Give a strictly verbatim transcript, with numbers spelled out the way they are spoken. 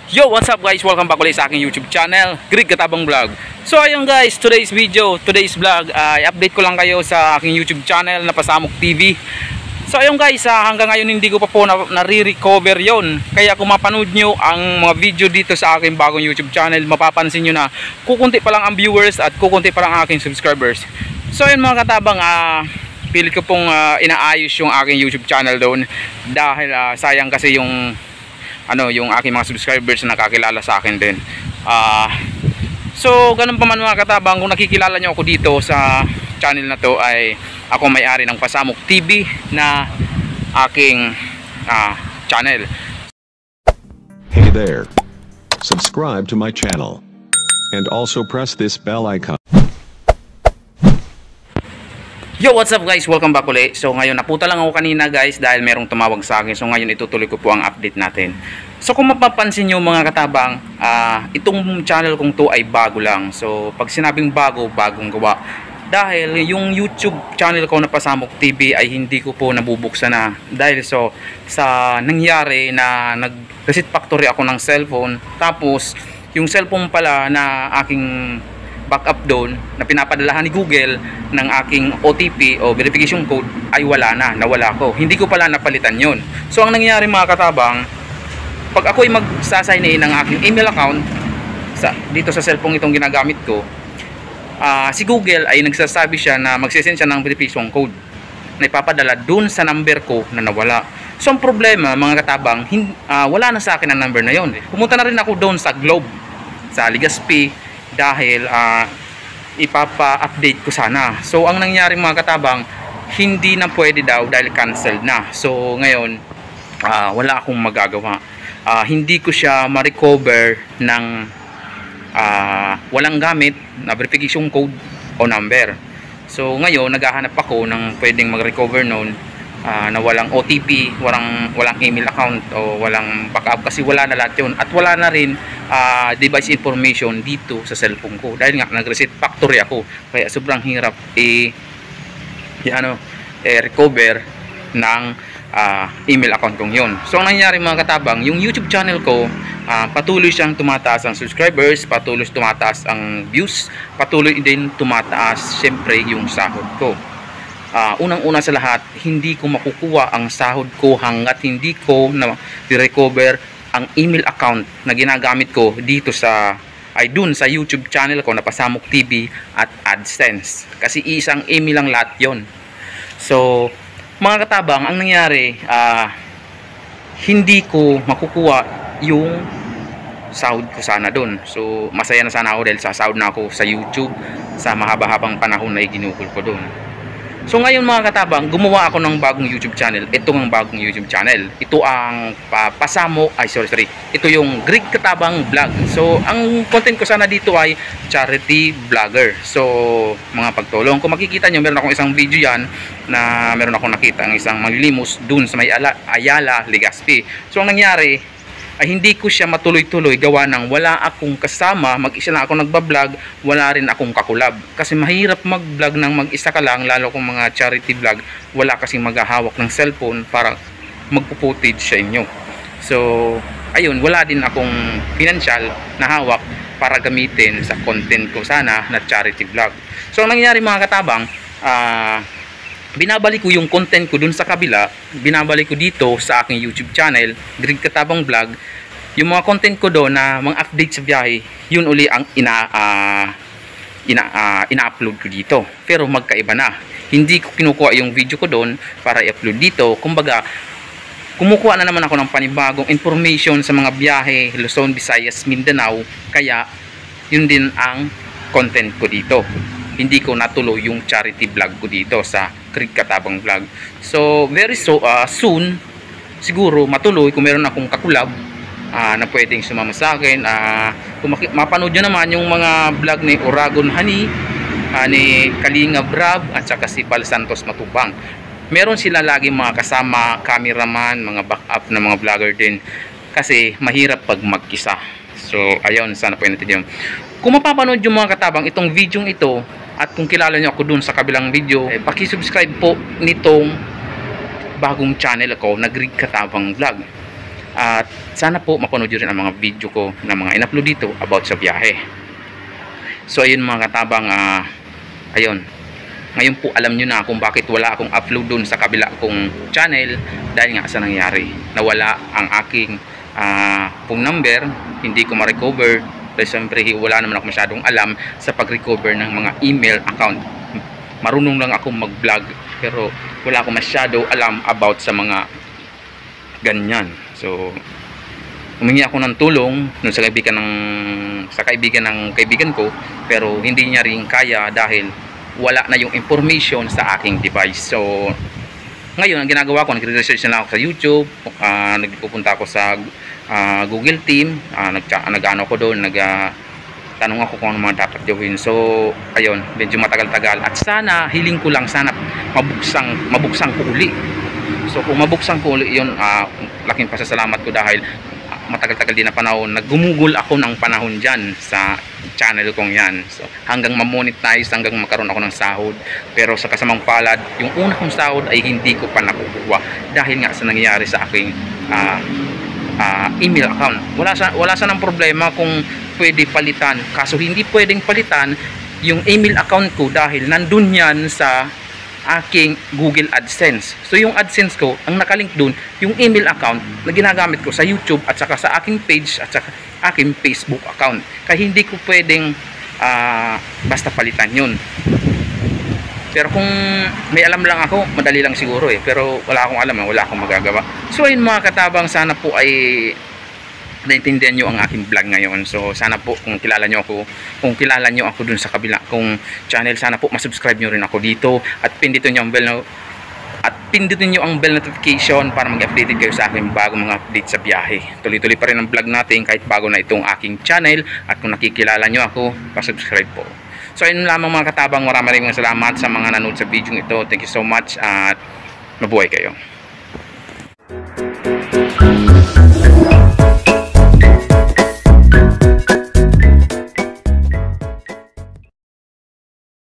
Yo, what's up guys? Welcome back ulit sa aking YouTube channel, Greg Katabang Vlog. So ayun guys, today's video, today's vlog, uh, i-update ko lang kayo sa aking YouTube channel na Pasamok T V. So ayun guys, uh, hanggang ngayon hindi ko pa po nare-recover yon. Kaya kung mapanood nyo ang mga video dito sa aking bagong YouTube channel, mapapansin nyo na kukunti pa lang ang viewers at kukunti pa lang ang aking subscribers. So ayun mga katabang, uh, pilit ko pong uh, inaayos yung aking YouTube channel doon dahil uh, sayang kasi yung ano yung aking mga subscribers na nakakilala sa akin din. Uh, so ganun pa man mga katabang, kung nakikilala nyo ako dito sa channel na to, ay ako may-ari ng Pasamok T V na aking uh, channel. Hey there, subscribe to my channel and also press this bell icon. Yo, what's up guys? Welcome back ulit. So ngayon, naputa lang ako kanina guys dahil merong tumawag sa akin. So ngayon, itutuloy ko po ang update natin. So kung mapapansin nyo mga katabang, uh, itong channel kong to ay bago lang. So pag sinabing bago, bagong gawa. Dahil yung YouTube channel ko na Pasamok T V ay hindi ko po nabubuksan na. Dahil so sa nangyari na nag-reset factory ako ng cellphone. Tapos yung cellphone pala na aking backup doon na pinapadalahan ni Google ng aking O T P o verification code ay wala na, nawala ko. Hindi ko pala napalitan yon. So ang nangyari mga katabang, pag ako ay magsasign in ng aking email account sa, dito sa cellphone itong ginagamit ko, uh, si Google ay nagsasabi siya na magsisend siya ng verification code na ipapadala doon sa number ko na nawala. So ang problema mga katabang, hin, uh, wala na sa akin ang number na yon. Pumunta na rin ako doon sa Globe, sa Legazpi, dahil uh, ipapa-update ko sana. So ang nangyari mga katabang, hindi na pwede daw dahil canceled na. So ngayon, uh, wala akong magagawa. Uh, hindi ko siya ma-recover ng uh, walang gamit na verification code o number. So ngayon, naghahanap ako ng pwedeng mag-recover noon uh, na walang O T P, walang, walang email account o walang backup, kasi wala na lahat yun. At wala na rin uh, device information dito sa cellphone ko dahil nga nag-reset factory ako. Kaya sobrang hirap i eh, ano, eh, recover ng uh, email account kong yun. So ang nangyari mga katabang, yung YouTube channel ko, uh, patuloy siyang tumataas ang subscribers, patuloy tumataas ang views, patuloy din tumataas syempre yung sahod ko. Uh, unang-una sa lahat, hindi ko makukuha ang sahod ko hanggat hindi ko na recover ang email account na ginagamit ko dito sa ay dun sa YouTube channel ko na Pasamok T V at AdSense, kasi isang email lang lahat yon. So mga katabang, ang nangyari, uh, hindi ko makukuha yung sahod ko sana dun. So masaya na sana ako dahil sa sahod na ako sa YouTube sa mahaba-habang panahon na iginugol ko dun. So ngayon mga katabang, gumawa ako ng bagong YouTube channel. Ito ang bagong YouTube channel. Ito ang uh, Pasamok, ay sorry sorry. Ito yung Greg Katabang Vlog. So ang content ko sana dito ay charity vlogger. So mga pagtulong. Kung makikita nyo, meron akong isang video yan na meron akong nakita ang isang manglilimos dun sa may Ayala, Legazpi. So ang nangyari ay hindi ko siya matuloy-tuloy gawa ng wala akong kasama, mag-isa na ako nagbablog, wala rin akong kakulab. Kasi mahirap mag-vlog ng mag-isa ka lang, lalo kung mga charity vlog, wala kasing maghahawak ng cellphone para magpo-footage sa inyo. So, ayun, wala din akong financial na hawak para gamitin sa content ko sana na charity vlog. So, ang nangyari mga katabang, ah... Uh, binabalik ko yung content ko dun sa kabila, binabalik ko dito sa aking YouTube channel, Greg Katabang Vlog. Yung mga content ko doon na mga update sa biyahe, yun uli ang ina uh, ina uh, ina-upload ko dito. Pero magkaiba na. Hindi ko kinukuha yung video ko doon para i-upload dito. Kumbaga, kumukuha na naman ako ng panibagong information sa mga biyahe, Luzon, Visayas, Mindanao. Kaya yun din ang content ko dito. Hindi ko natuloy yung charity vlog ko dito sa Greg Katabang Vlog. So very so uh, soon siguro matuloy kung meron akong kakulab uh, na pwedeng sumama sa akin. Uh, kung mapanood nyo naman yung mga vlog ni Oragon Honey, uh, ni Kalinga Brab at saka si Bal Santos Matubang. Meron sila lagi mga kasama, cameraman, mga backup na mga vlogger din. Kasi mahirap pag mag-isa. So ayun, sana po natin yun. Kung mapapanood yung mga katabang itong video ito, at kung kilala nyo ako dun sa kabilang video, eh, paki-subscribe po nitong bagong channel ko na Greg Katabang Vlog. At sana po mapanood nyo rin ang mga video ko na mga in-upload dito about sa biyahe. So ayun mga katabang, uh, ayun. Ngayon po alam nyo na kung bakit wala akong upload dun sa kabila kong channel, dahil nga sa nangyari. Nawala ang aking uh, phone number, hindi ko ma-recover. Dahil siyempre wala naman ako masyadong alam sa pag-recover ng mga email account. Marunong lang ako mag-vlog, pero wala akong masyado alam about sa mga ganyan. So humingi ako ng tulong dun sa kaibigan ng sa kaibigan ng kaibigan ko, pero hindi niya rin kaya dahil wala na yung information sa aking device. So ngayon ang ginagawa ko, nagre-research na lang ako sa YouTube, uh, nagpupunta ako sa uh, Google Team, uh, nag nag-ano ko doon, nag uh, tanong ako kung ano mga dapat gawin. So ayun, medyo matagal-tagal, at sana hiling ko lang sana mabuksang mabuksang ko uli. So kung mabuksang ko uli yun, uh, laking pasasalamat ko dahil matagal-tagal din na panahon, naggumugol ako ng panahon dyan sa channel kong yan. So, hanggang ma-monetize, hanggang magkaroon ako ng sahod. Pero sa kasamang palad, yung una kong sahod ay hindi ko pa nakukuha dahil nga sa nangyayari sa aking uh, uh, email account. Wala sa, wala sa ng problema kung pwede palitan. Kaso hindi pwedeng palitan yung email account ko dahil nandun yan sa aking Google AdSense. So yung AdSense ko, ang nakalink dun, yung email account na ginagamit ko sa YouTube at saka sa aking page at saka aking Facebook account. Kaya hindi ko pwedeng uh, basta palitan yun. Pero kung may alam lang ako, madali lang siguro eh. Pero wala akong alam, wala akong magagawa. So ayun mga katabang, sana po ay naintindihan nyo ang aking vlog ngayon. So sana po kung kilala nyo ako, kung kilala nyo ako dun sa kabila kung channel, sana po masubscribe nyo rin ako dito at pindutin nyo ang bell no, at pindutin nyo ang bell notification para mag-update kayo sa aking bagong mga update sa biyahe. Tuloy-tuloy pa rin ang vlog natin kahit bago na itong aking channel, at kung nakikilala nyo ako, pasubscribe po. So ayun lamang mga katabang, maraming salamat sa mga nanood sa video ito. Thank you so much at mabuhay kayo.